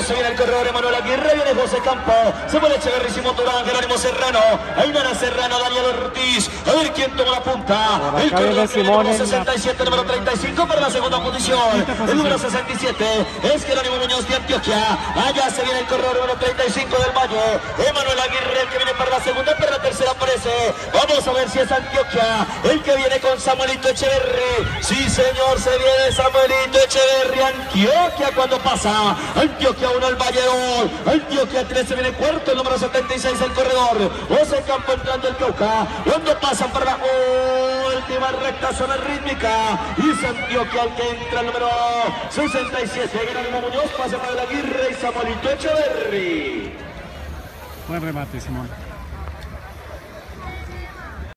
se viene el corredor Emanuel Aguirre, viene José Campo, se pone Echeverri, Simón Durán, Jerónimo Serrano, Ainara Serrano, Daniel Ortiz, a ver quién toma la punta. El corredor número 67, número 35 para la segunda posición. El número 67 es Jerónimo Muñoz de Antioquia. Allá se viene el corredor número 35 del Valle, Emanuel Aguirre, el que viene para la segunda, pero la tercera aparece. Vamos a ver si es Antioquia el que viene con Samuelito Echeverri. Sí, señor, se viene Samuelito Echeverri. Antioquia cuando pasa. Antioquia 1 al Valle 2. Antioquia 3 se viene cuarto, el número 76 el corredor. José Campo entrando el Cauca. Cuando pasan por la última recta zona rítmica. Y es Antioquia el que entra el número 67. Jerónimo Muñoz pasa para el Aguirre y Samuelito Echeverri. Buen remate, Simón.